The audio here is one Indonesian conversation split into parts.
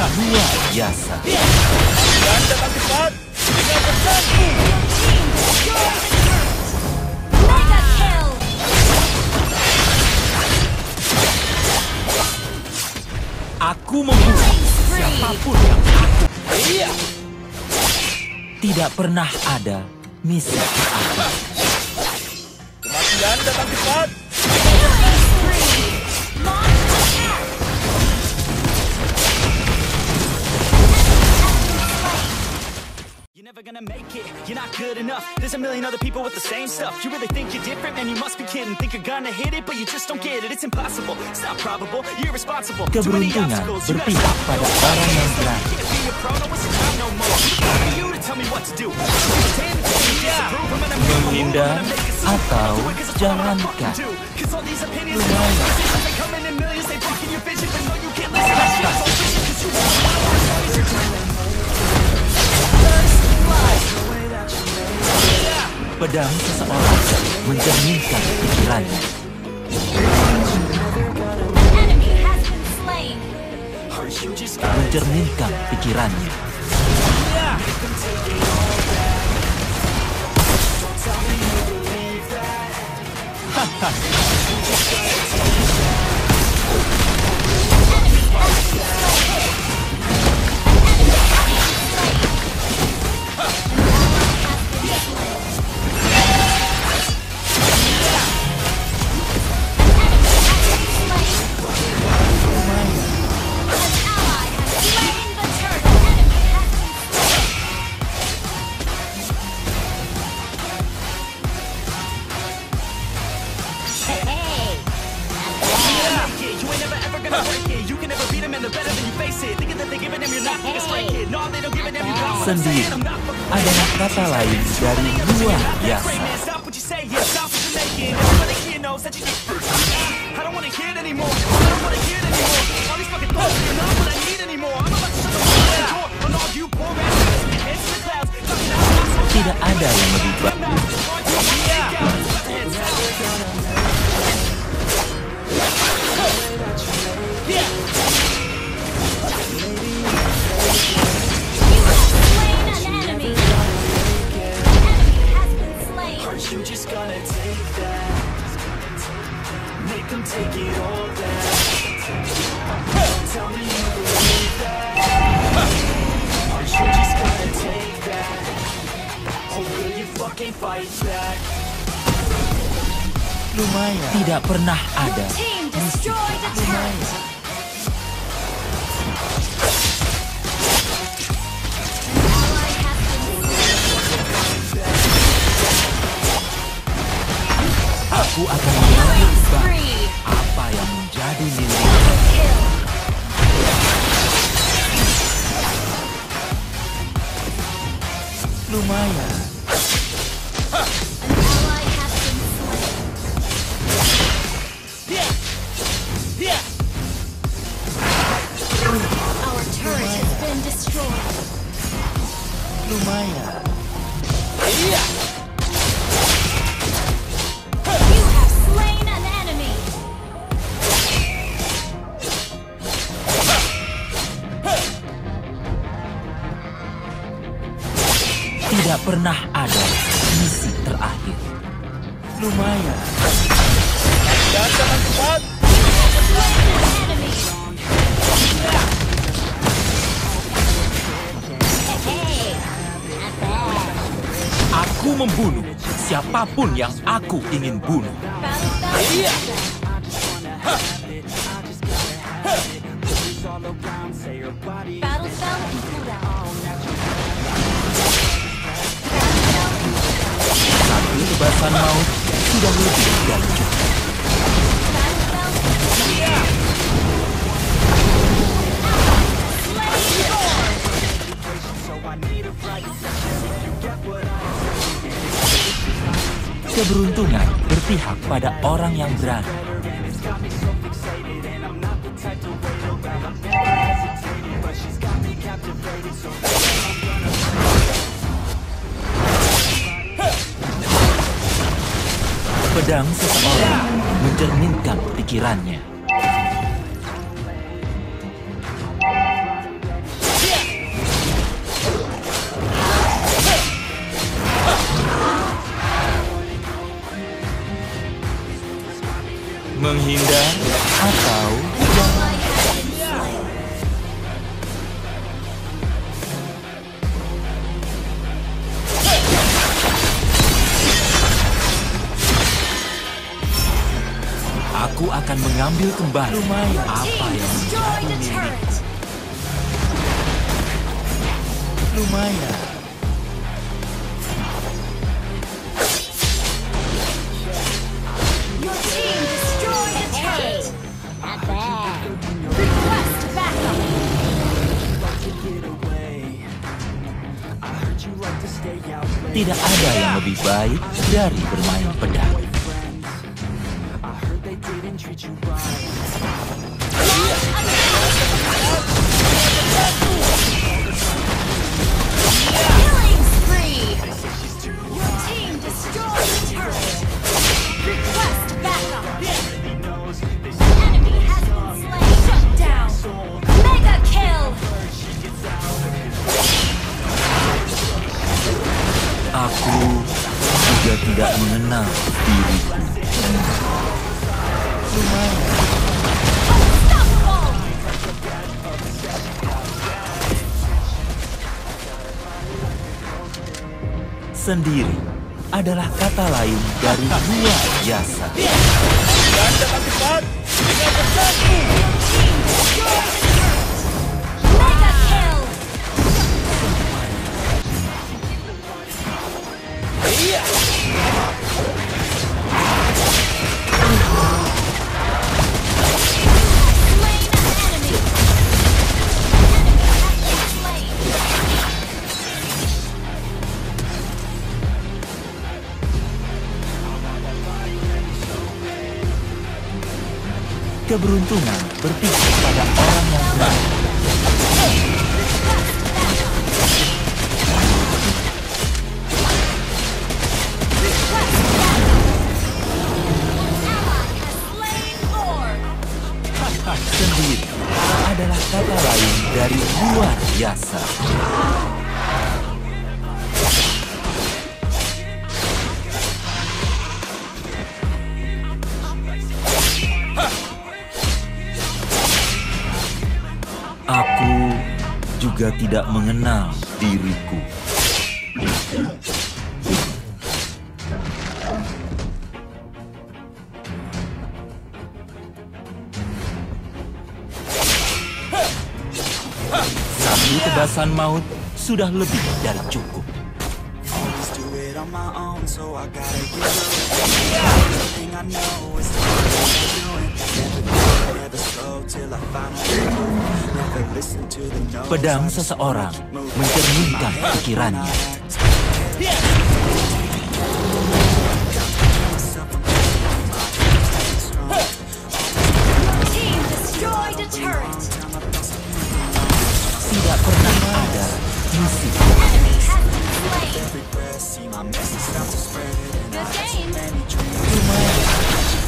luar biasa. Dan datang cepat dengan bersatu. Mega kill. Aku membunuh siapapun yang aku. Iya. Tidak pernah ada misi terakhir. Kematian datang cepat. Killing spree. Launch attack. You're never gonna make it, you're not good enough. There's a million other people with the same stuff. You really think you're different? Man, you must be kidding. Think you're gonna hit it, but you just don't get it. It's impossible, it's not probable, you're irresponsible. Too many Keberuntungan obstacles, you gotta berpihak stop. pada orang yang berani. Can't be a pro, no, it's your time no more. Who are you to tell me what to do? Pretend to disapprove, I'm gonna make a move, Menghindar I'm gonna make it so atau I'll do it 'cause it's what I jalankan. fucking do. 'Cause all these opinions and all these decisions, they come in millions, they blocking your vision, but no, you can't listen. That shit's all fiction, 'cause you won't want to. Pedang seseorang mencerminkan pikirannya. Enemy has been slain. Mencerminkan pikirannya. Sendiri adalah kata lain dari luar biasa. Tidak ada yang lebih baik. You just gotta take that, make them take it all back. Tell me you believe that, you just gotta take that. Oh, will you fucking fight back? Lumayan. Tidak pernah ada Team destroy the turret. Aku akan mengambil balik apa yang menjadi milikku. Lumayan. Our turret has been destroyed. Lumayan. You have slain an enemy. Tidak pernah ada misi terakhir. Lumayan. Dan jangan cepat. Slain an enemy. Hey, not bad. Aku membunuh siapapun yang aku ingin bunuh. Iya. Battle spell and cooldown. Satu tebasan maut sudah lebih dari cukup. Keberuntungan berpihak pada orang yang berani. Pedang seseorang mencerminkan pikirannya. Menghindar atau jangan. Aku akan mengambil kembali apa yang menjadi milikku. Lumayan. Your team destroyed a turret. Not bad. Request backup. Tidak ada yang lebih baik dari bermain pedang. Killing spree. Your team destroyed a turret. Request backup. Enemy has been slain. Shut down. Mega kill. Aku juga tidak mengenal diriku. Unstoppable. Sendiri adalah kata lain dari luar biasa. Dan dalam cepat dengan bersatu. Team destroyed a turret. Mega kill. Iya. Slain an enemy. Enemy has been slain. Keberuntungan berpihak pada orang yang baik. Sendiri adalah kata lain dari luar biasa. Aku juga tidak mengenal diriku. Satu tebasan maut sudah lebih dari cukup. Always do it on my own, so I gotta get through it. Everything I know is the way I'm doing. Never quit, never slow till I finally move. Never listen to the no's. Pedang seseorang mencerminkan pikirannya. Your team destroyed a turret. Tidak pernah ada misi. Enemy has been slain. Every breath, see my message start to spread. And I Good had so game. many dreams.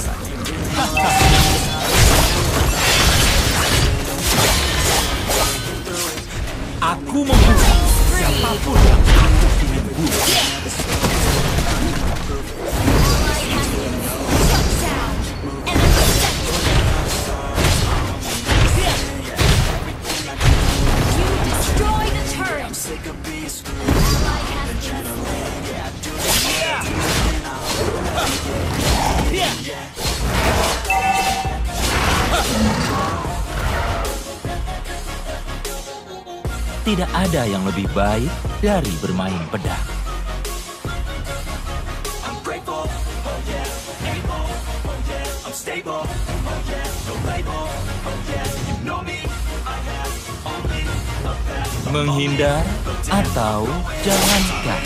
Aku membunuh siapapun yang aku ingin bunuh. Ally has been shut down. Enemy You destroyed a turret. Sick of being screwed. Ally has been slain. Tidak ada yang lebih baik dari bermain pedang. I'm grateful, oh yeah, able, oh yeah, I'm stable, oh yeah, no label, oh yeah, you know me, I have only a path. Menghindar atau jalankan.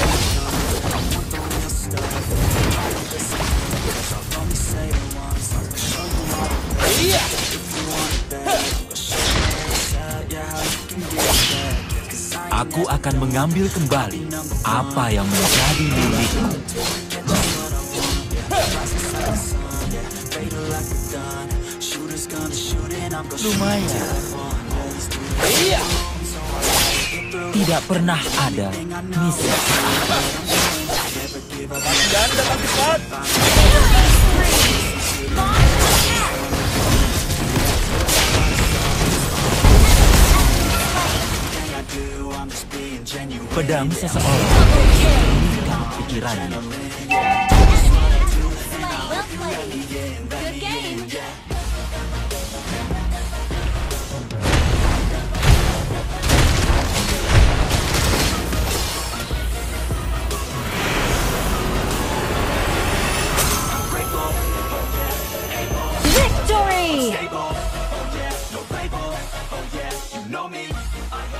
Iya. Aku akan mengambil kembali apa yang menjadi milikku. Lumayan. Iya. Tidak pernah ada misi apa. Dan dalam cepat. Killing spree. Launch attack. I do, I'm just being genuine. Pedang seseorang mengalihkan pikirannya. Well played. Good game. Victory! Stable, oh yeah, no label, oh yeah, you know me. I